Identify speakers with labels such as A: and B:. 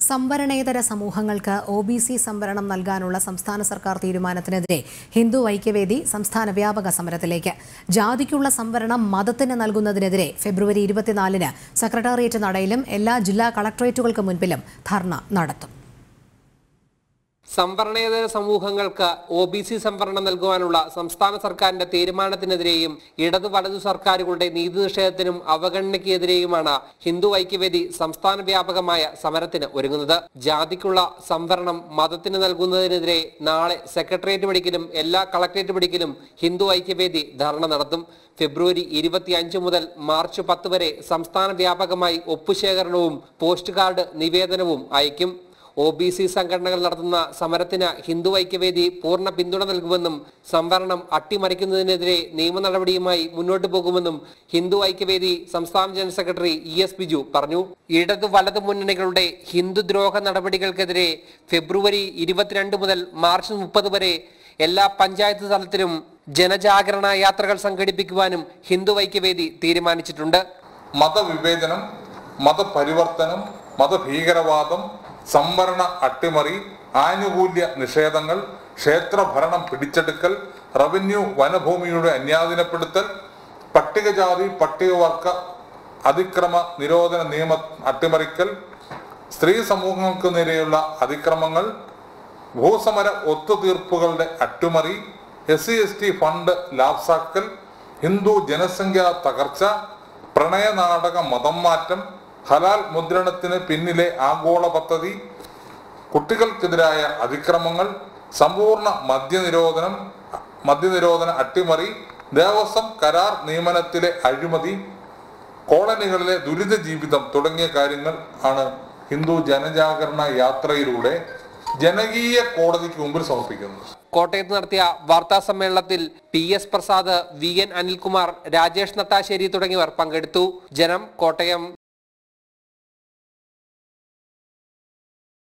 A: സംവരണേതര സമൂഹങ്ങൾക്ക് OBC സംവരണം നൽകാനുള്ള സംസ്ഥാന സർക്കാർ തീരുമാനത്തിനെതിരെ ഹിന്ദു ഐക്യവേദി സംസ്ഥാന വ്യാപക സമരത്തിലേക്ക്. ജാതിക്കുള്ള സംവരണം മതത്തിന് നൽകുന്നതിനെതിരെ ഫെബ്രുവരി 24-ന് സെക്രട്ടേറിയറ്റ് നടയിലും എല്ലാ ജില്ലാ കളക്ടറേറ്റുകൾക്ക് മുൻപിലും ധർണ നടത്തും.
B: സംവരണേതര സമൂഹങ്ങൾക്ക് ഒബിസി സംവരണം നൽകുവാനുള്ള സംസ്ഥാന സർക്കാരിന്റെ തീരുമാനത്തിനെതിരെയും ഇടതു വലതു സർക്കാരുകളുടെ നീതി നിഷേധത്തിനും അവഗണനയ്ക്കെതിരെയുമാണ് ഹിന്ദു ഐക്യവേദി സംസ്ഥാന വ്യാപകമായ സമരത്തിന് ഒരുങ്ങുന്നത്. ജാതിക്കുള്ള സംവരണം മതത്തിന് നൽകുന്നതിനെതിരെ നാളെ സെക്രട്ടേറിയറ്റ് പടിക്കലും എല്ലാ കളക്ടറേറ്റ് പടിക്കലും ഹിന്ദു ഐക്യവേദി ധർണ നടത്തും. ഫെബ്രുവരി 25 മുതൽ മാർച്ച് 10 വരെ സംസ്ഥാന വ്യാപകമായി ഒപ്പുശേഖരണവും പോസ്റ്റ് കാർഡ് നിവേദനവും അയക്കും. ഒബിസി സംഘടനകൾ നടത്തുന്ന സമരത്തിന് ഹിന്ദു ഐക്യവേദി പൂർണ്ണ പിന്തുണ നൽകുമെന്നും സംവരണം അട്ടിമറിക്കുന്നതിനെതിരെ നിയമ നടപടിയുമായി മുന്നോട്ടു പോകുമെന്നും ഹിന്ദു ഐക്യവേദി സംസ്ഥാന ജനറൽ സെക്രട്ടറി ES ബിജു പറഞ്ഞു. ഇടതു വലതു മുന്നണികളുടെ ഹിന്ദുദ്രോഹ നടപടികൾക്കെതിരെ ഫെബ്രുവരി 22 മുതൽ മാർച്ച് 30 വരെ എല്ലാ പഞ്ചായത്ത് തലത്തിലും ജനജാഗരണ യാത്രകൾ സംഘടിപ്പിക്കുവാനും ഹിന്ദു ഐക്യവേദി തീരുമാനിച്ചിട്ടുണ്ട്.
C: മതവിവേചനം, മതപരിവർത്തനം, മതഭീകരവാദം, സംവരണ അട്ടിമറി, ആനുകൂല്യ നിഷേധങ്ങൾ, ക്ഷേത്രഭരണം പിടിച്ചെടുക്കൽ, റവന്യൂ വനഭൂമിയുടെ അന്യാധീനപ്പെടുത്തൽ, പട്ടികജാതി പട്ടികവർഗ അതിക്രമ നിരോധന നിയമ അട്ടിമറിക്കൽ, സ്ത്രീ സമൂഹങ്ങൾക്ക് നേരെയുള്ള അതിക്രമങ്ങൾ, ഭൂസമര ഒത്തുതീർപ്പുകളുടെ അട്ടിമറി, SC/ST ഫണ്ട് ലാപ്സാക്കൽ, ഹിന്ദു ജനസംഖ്യാ തകർച്ച, പ്രണയനാടക മതം മാറ്റം, ഹലാൽ മുദ്രണത്തിന് പിന്നിലെ ആഗോള പദ്ധതി, കുട്ടികൾക്കെതിരായ അതിക്രമങ്ങൾ, സമ്പൂർണ്ണ മദ്യനിരോധന അട്ടിമറി, ദേവസ്വം കരാർ നിയമനത്തിലെ അഴിമതി, കോളനികളിലെ ദുരിത ജീവിതം തുടങ്ങിയ കാര്യങ്ങൾ ആണ് ഹിന്ദു ജനജാഗരണ യാത്രയിലൂടെ ജനകീയ കോടതിക്ക് മുമ്പിൽ സമർപ്പിക്കുന്നത്.
B: കോട്ടയത്ത് നടത്തിയ വാർത്താ സമ്മേളനത്തിൽ PS പ്രസാദ്, VN അനിൽകുമാർ, രാജേഷ് നട്ടാശ്ശേരി തുടങ്ങിയവർ പങ്കെടുത്തു. ജനം, കോട്ടയം.